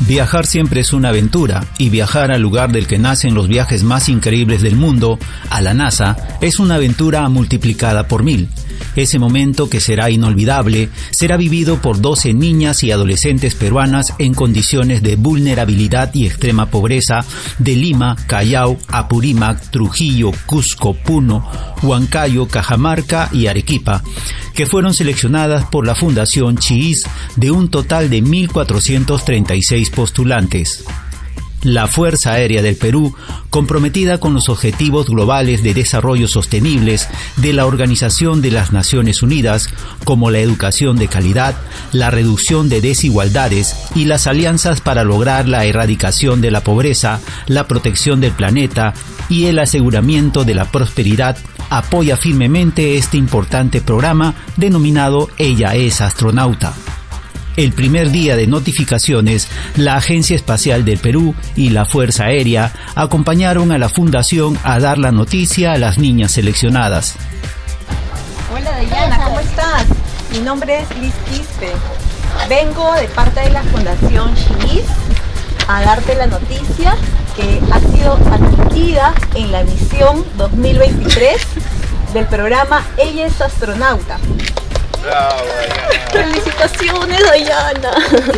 Viajar siempre es una aventura, y viajar al lugar del que nacen los viajes más increíbles del mundo, a la NASA, es una aventura multiplicada por 1000. Ese momento, que será inolvidable, será vivido por 12 niñas y adolescentes peruanas en condiciones de vulnerabilidad y extrema pobreza de Lima, Callao, Apurímac, Trujillo, Cusco, Puno, Huancayo, Cajamarca y Arequipa, que fueron seleccionadas por la Fundación Chiís de un total de 1.436 postulantes. La Fuerza Aérea del Perú, comprometida con los Objetivos Globales de Desarrollo Sostenibles de la Organización de las Naciones Unidas, como la educación de calidad, la reducción de desigualdades y las alianzas para lograr la erradicación de la pobreza, la protección del planeta y el aseguramiento de la prosperidad, apoya firmemente este importante programa denominado Ella es Astronauta. El primer día de notificaciones, la Agencia Espacial del Perú y la Fuerza Aérea acompañaron a la Fundación a dar la noticia a las niñas seleccionadas. Hola Dayana, ¿cómo estás? Mi nombre es Liz Quispe. Vengo de parte de la Fundación Chiís a darte la noticia que ha sido admitida en la misión 2023 del programa Ella es Astronauta. Bravo, Dayana. ¡Felicitaciones, Dayana!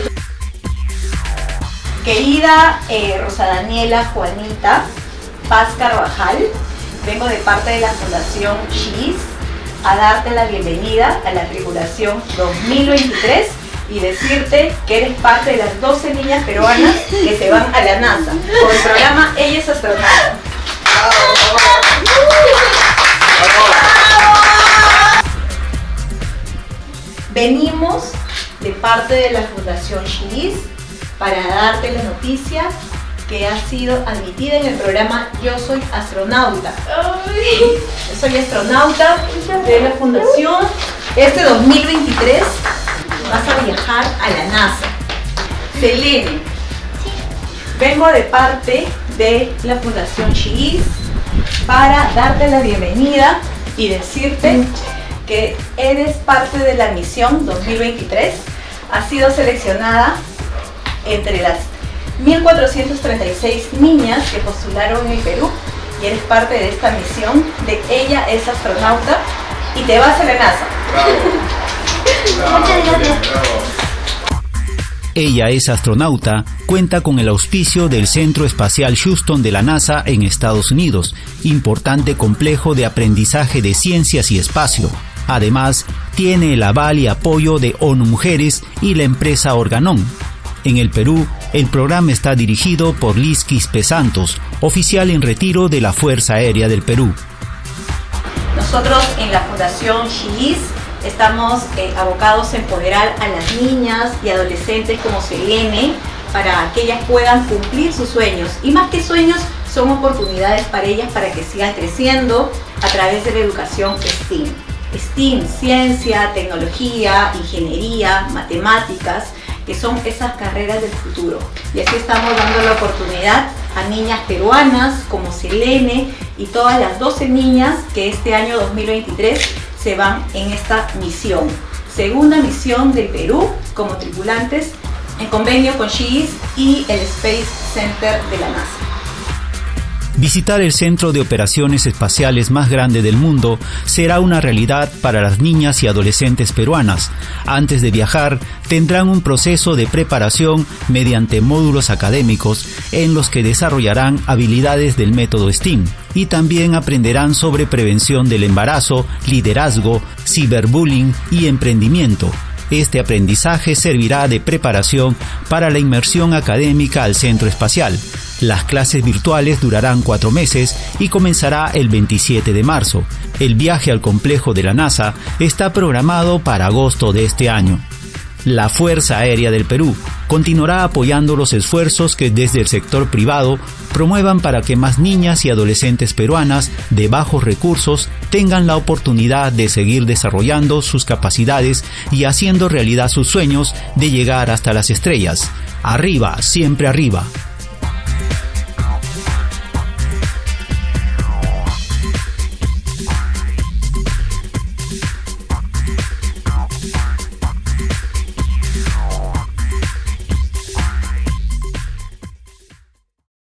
Querida Rosa Daniela Juanita Paz Carvajal, vengo de parte de la Fundación Chiís a darte la bienvenida a la tripulación 2023 y decirte que eres parte de las 12 niñas peruanas que se van a la NASA con el programa Ella es Astronauta. Venimos de parte de la Fundación Chiís para darte la noticia que ha sido admitida en el programa Yo Soy Astronauta. Yo soy astronauta de la Fundación. Este 2023 vas a viajar a la NASA. Selene, vengo de parte de la Fundación Chiís para darte la bienvenida y decirte que eres parte de la misión 2023, has sido seleccionada entre las 1.436 niñas que postularon en el Perú y eres parte de esta misión de Ella es Astronauta y te vas a la NASA. Bravo. Muchas gracias. Ella es Astronauta cuenta con el auspicio del Centro Espacial Houston de la NASA en Estados Unidos, importante complejo de aprendizaje de ciencias y espacio. Además, tiene el aval y apoyo de ONU Mujeres y la empresa Organon. En el Perú, el programa está dirigido por Liz Quispe Santos, oficial en retiro de la Fuerza Aérea del Perú. Nosotros en la Fundación Chiís estamos abocados a empoderar a las niñas y adolescentes como Selene para que ellas puedan cumplir sus sueños. Y más que sueños, son oportunidades para ellas para que sigan creciendo a través de la educación STEAM. STEAM, ciencia, tecnología, ingeniería, matemáticas, que son esas carreras del futuro. Y así estamos dando la oportunidad a niñas peruanas como Selene y todas las 12 niñas que este año 2023 se van en esta misión. Segunda misión del Perú como tripulantes en convenio con Chiís y el Space Center de la NASA. Visitar el centro de operaciones espaciales más grande del mundo será una realidad para las niñas y adolescentes peruanas. Antes de viajar, tendrán un proceso de preparación mediante módulos académicos en los que desarrollarán habilidades del método STEAM y también aprenderán sobre prevención del embarazo, liderazgo, ciberbullying y emprendimiento. Este aprendizaje servirá de preparación para la inmersión académica al centro espacial. Las clases virtuales durarán 4 meses y comenzará el 27 de marzo. El viaje al complejo de la NASA está programado para agosto de este año. La Fuerza Aérea del Perú continuará apoyando los esfuerzos que desde el sector privado promuevan para que más niñas y adolescentes peruanas de bajos recursos tengan la oportunidad de seguir desarrollando sus capacidades y haciendo realidad sus sueños de llegar hasta las estrellas. Arriba, siempre arriba.